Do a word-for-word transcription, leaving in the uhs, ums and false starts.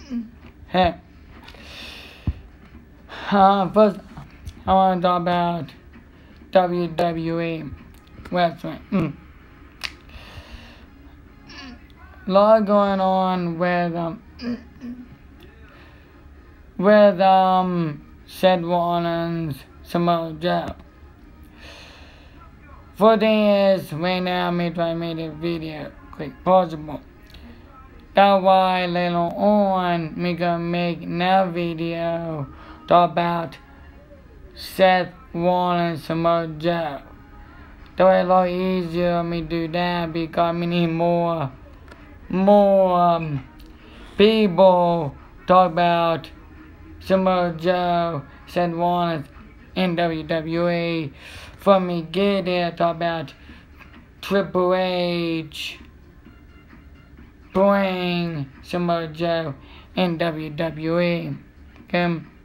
Hey. Uh, first, I want to talk about W W E wrestling. Mm. A lot going on with um with um Seth Rollins, Samoa Joe. For thing is, right now me trying to make a video quick possible. That's why later on me gonna make another video talk about Seth Rollins, Samoa Joe. That way a lot easier me do that because me need more more um, people talk about Samoa Joe, Seth Rollins in W W E. For me get there, talk about Triple H bring Samoa Joe in W W E. Okay?